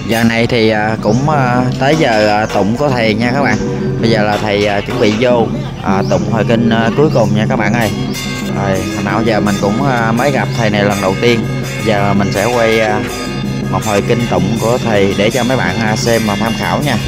Giờ này thì cũng tới giờ tụng của thầy nha các bạn. Bây giờ là thầy chuẩn bị vô tụng hồi kinh cuối cùng nha các bạn ơi. Rồi hồi nào giờ mình cũng mới gặp thầy này lần đầu tiên. Giờ mình sẽ quay một hồi kinh tụng của thầy để cho mấy bạn xem và tham khảo nha.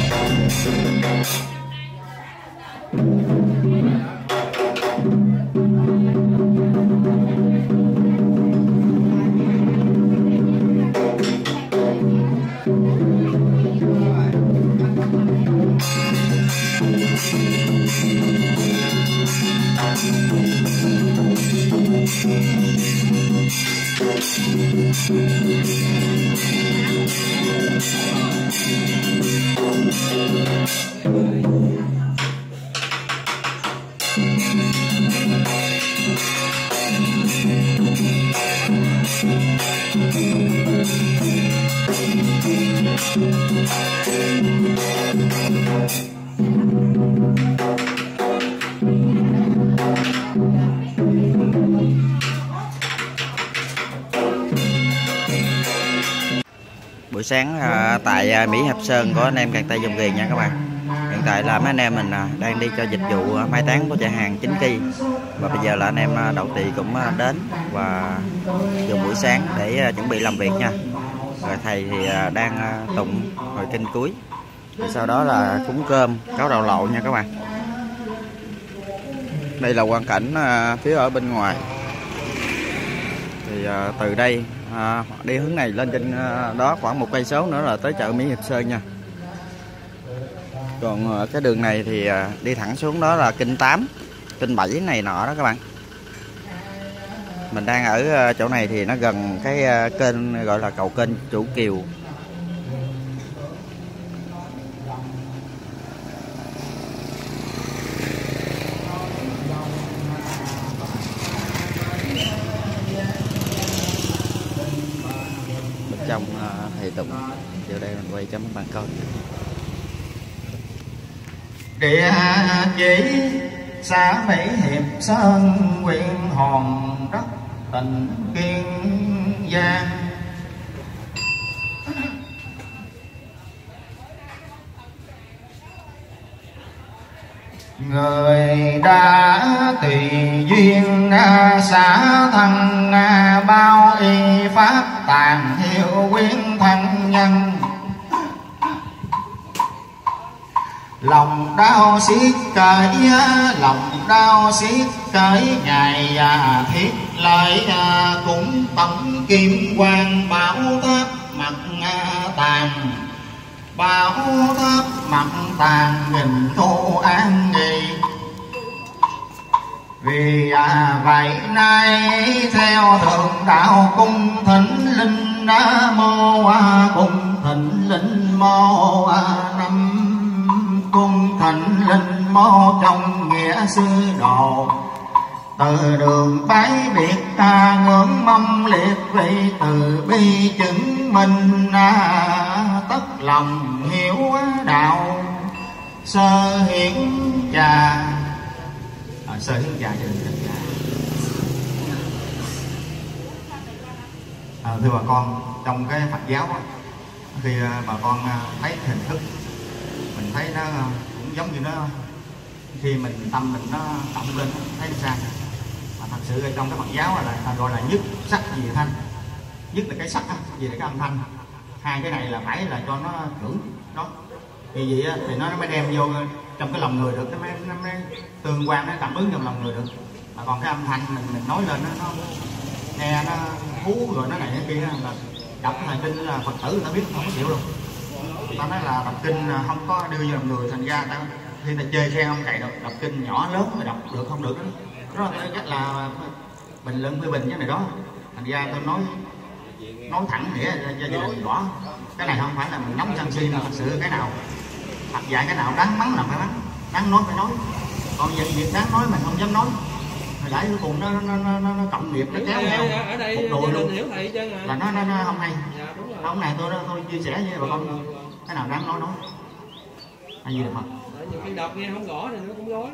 Buổi sáng tại Mỹ Hiệp Sơn có anh em Càng Tây Dòng Ghiền nha các bạn. Hiện tại là mấy anh em mình đang đi cho dịch vụ mai táng của chạy hàng chính kỳ. Và bây giờ là anh em Đậu Tỵ cũng đến và dùng buổi sáng để chuẩn bị làm việc nha. Rồi thầy thì đang tụng hồi kinh cuối. Rồi sau đó là cúng cơm, cáo đầu lộ nha các bạn. Đây là quang cảnh phía ở bên ngoài. Thì từ đây đi hướng này lên trên đó khoảng 1 cây số nữa là tới chợ Mỹ Hiệp Sơn nha. Còn cái đường này thì đi thẳng xuống đó là kinh 8, kinh 7 này nọ đó các bạn. Mình đang ở chỗ này thì nó gần cái kênh gọi là cầu kênh Chủ Kiều. Bên trong thầy tụng, giờ đây mình quay cho mấy bạn coi. Địa chỉ xã Mỹ Hiệp Sơn, huyện Hòn Đất, tỉnh Kiên Giang. Người đã tùy duyên xã thân bao y pháp tàn hiệu quyến thân nhân. Lòng đau xiết cởi, lòng đau xiết cởi ngày thiết lợi cũng tổng kim quan bảo tháp mặt tàn. Bảo tháp mặt tàn nghìn thu an nghỉ. Vì vậy nay theo thượng đạo cung thỉnh linh mô, cung thỉnh linh mô năm cung thỉnh linh mô trong nghĩa sư đồ. Từ đường bái biệt ngưỡng mong liệt vị, từ bi chứng minh tất lòng hiểu đạo. Sơ hiển trà sơ hiển trà cho đừng trà. Thưa bà con, trong cái Phật giáo khi bà con thấy hình thức mình thấy nó cũng giống như nó, khi mình tâm mình nó động lên thấy sao. Mà thật sự ở trong cái Phật giáo là gọi là nhất sắc gì thanh. Nhất là cái sắc, gì là cái âm thanh. Hai cái này là phải là cho nó hưởng đó. Vì vậy thì nó mới đem vô trong cái lòng người được, nó mới tương quan, nó cảm ứng trong lòng người được. Mà còn cái âm thanh mình nói lên nó nghe nó thú rồi nó này cái kia là đọc cái bài kinh là Phật tử người ta biết không có chịu đâu. Ta nói là đọc kinh không có đưa vô lòng người, thành ra khi ta chơi xe không chạy được, đọc kinh nhỏ lớn mà đọc được không được đó là rất là bình luận phê bình cái này đó. Thành ra tôi nói thẳng nghĩa cho gia đình rõ, cái này không phải là mình nóng sân si, mà thật sự cái nào Phật dạy cái nào đáng mắng là phải mắng, đáng nói phải nói. Còn việc đáng nói mình không dám nói, hồi nãy cuối cùng nó cộng nghiệp, nó kéo theo một đùi luôn là nó không hay. Hôm nay tôi chia sẻ với bà con, cái nào đáng nói hay gì được mà khi đọc nghe không rõ thì nó cũng rối.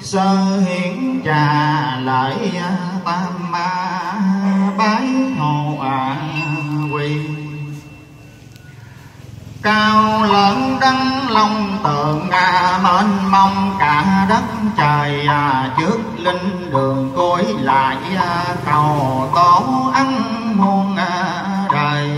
sơ hiển trà lợi tam bái hồ quỳ. Cao lớn đăng long tượng mênh mông cả đất trời, trước linh đường cối lại cầu tổ ăn muôn đời.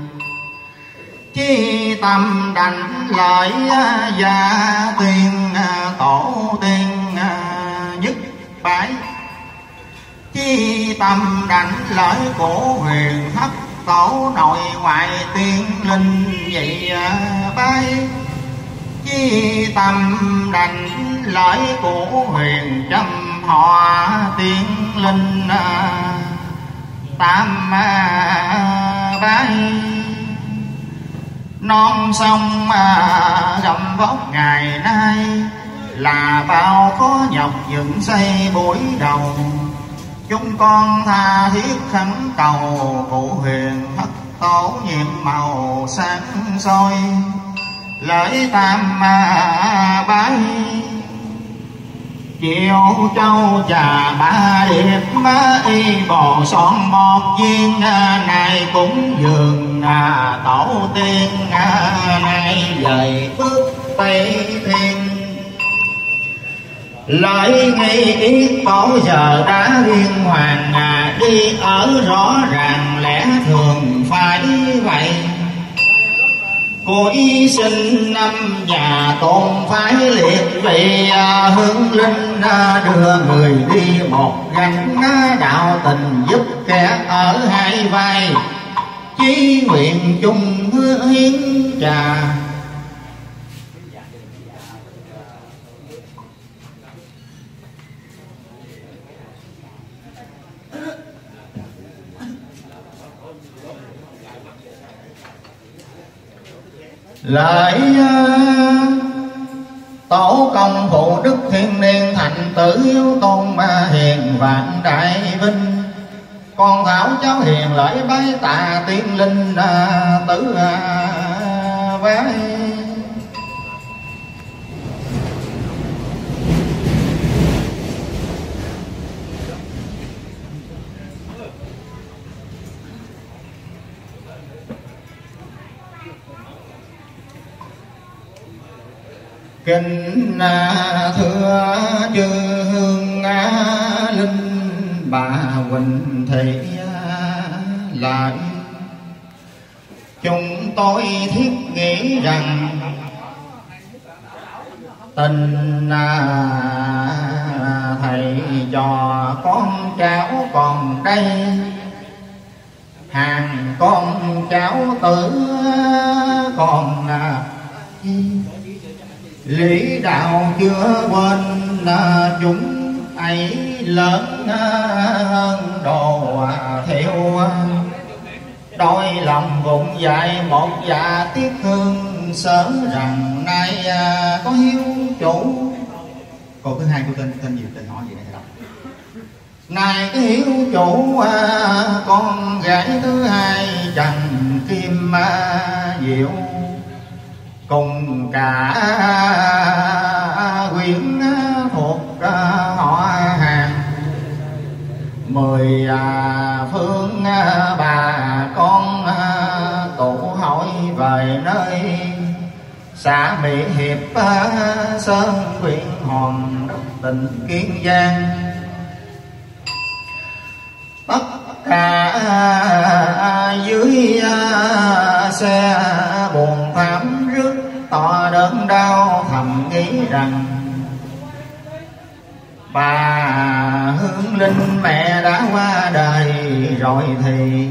Chi tâm đảnh lợi gia tiên tổ tiên nhất bái. Chi tâm đảnh lợi của huyền thất tổ nội ngoại tiên linh vậy bái. Chi tâm đảnh lợi của huyền trăm họ tiên linh tam bái. Non sông gầm vóc ngày nay là bao có nhọc dựng xây buổi đầu. Chúng con tha thiết khấn cầu cụ huyền thất tổ nhiệm màu sáng soi. Lợi tam bái chiều châu trà ba điệp y bò son một viên. Này cúng dường tổ tiên nay dời phước tây thiên. Lợi nghi yết bao giờ đã liên hoàn đi ở rõ ràng lẽ thường phải vậy. Cõi sinh năm nhà tôn phái liệt vị hướng linh đưa người đi một gánh đạo tình giúp kẻ ở hai vai. Chí nguyện chung hiến trà lại tổ công phụ đức thiên niên thành tử hiếu tôn hiền vạn đại vinh. Con thảo cháu hiền lợi bái tạ tiên linh tử bái. Kinh thưa chư hương linh bà Huỳnh Thị lại. Chúng tôi thiết nghĩ rằng tình thầy trò con cháu còn đây. Hàng con cháu tử còn lý đạo chưa quên. Chúng ấy lớn hơn đồ thiệu. Đôi lòng vụng dại một dạ tiếc thương. Sớm rằng nay có hiếu chủ. Câu thứ hai của tên gì tên hỏi gì đây đọc. Này cái hiếu chủ con gái thứ hai Trần Kim Diệu. Cùng cả quyến thuộc họ hàng. 10 phương bà con tụ hội về nơi xã Mỹ Hiệp Sơn huyện Hòn Đất tỉnh Kiên Giang. Tất cả dưới xe buồn thảm rước tỏ đớn đau thầm nghĩ rằng bà Hương Linh mẹ đã qua đời rồi thì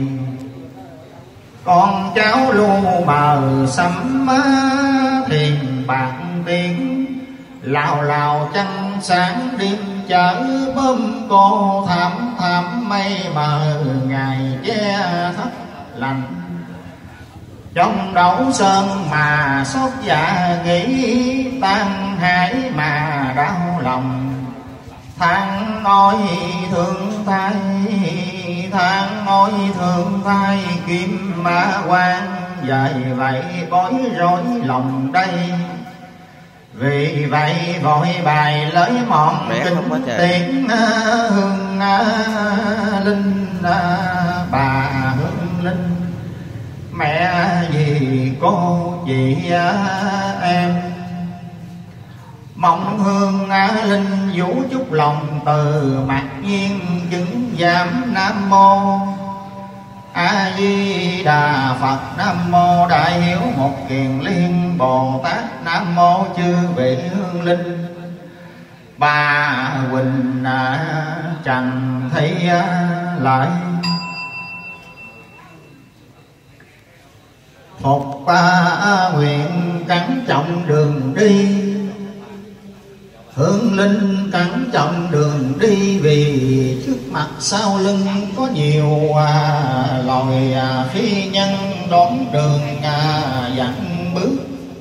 con cháu lu bờ sắm thiền bạc tiếng. Lào lào trăng sáng đêm chở bơm cô thảm thảm mây mờ ngày che thấp lạnh. Trong đấu sơn mà xót dạ nghĩ tan hải mà đau lòng. Than ôi thương thay, than ôi thương thay kim ma quan. Vậy vậy bối rối lòng đây Vì vậy vội bài lấy mọn kính tiếng hương linh, bà hương linh mẹ gì cô chị em. Mong hương linh vũ chúc lòng từ mặc nhiên chứng giảm. Nam mô A Di Đà Phật. Nam mô Đại Hiếu Một Kiền Liên Bồ Tát. Nam mô chư vị hương linh bà Huỳnh Trần Thị lại. Phục nguyện cẩn trọng đường đi, hương linh cẩn trọng đường đi. Vì trước mặt sau lưng có nhiều loài phi nhân đón đường dặn bước.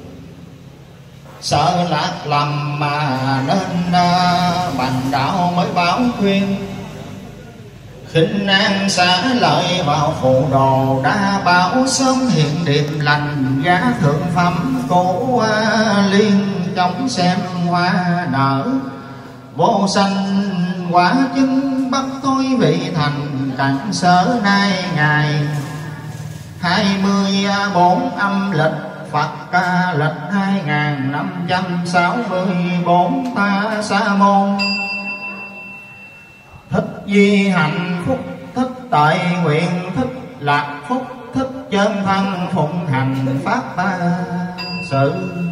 Sợ lạc lầm mà nên bằng đạo mới báo khuyên. Khinh an xá lợi vào phụ đồ, đa bảo sớm hiện điềm lành. Giá thượng phẩm cổ liên chống xem hoa nở. Vô sanh quả chứng bắt tối vị thành. Cận sở nay ngày 24 âm lịch, Phật ca lịch 2564 ta sa môn. Thích di hạnh phúc, thích tại nguyện, thích lạc phúc, thích chân thân phụng hành pháp ba sự.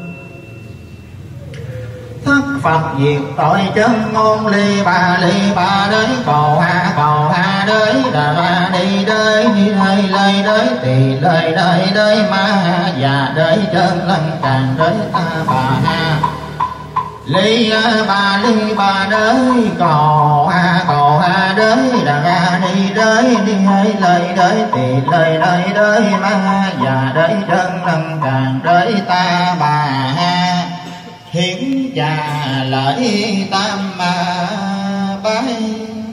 Thất Phật diệt tội chân ngôn ly bà đới cầu ha đới đà ba đi đới đi hơi lời đới tỳ lời đới đới ma già đới chân lân càng đới ta bà ha. Ly bà đới cầu ha đới đà ba đi đới đi hơi lời đới tỳ lời đới ma già đới chân lân càng đới ta bà ha. Hiển trà lợi tam bái.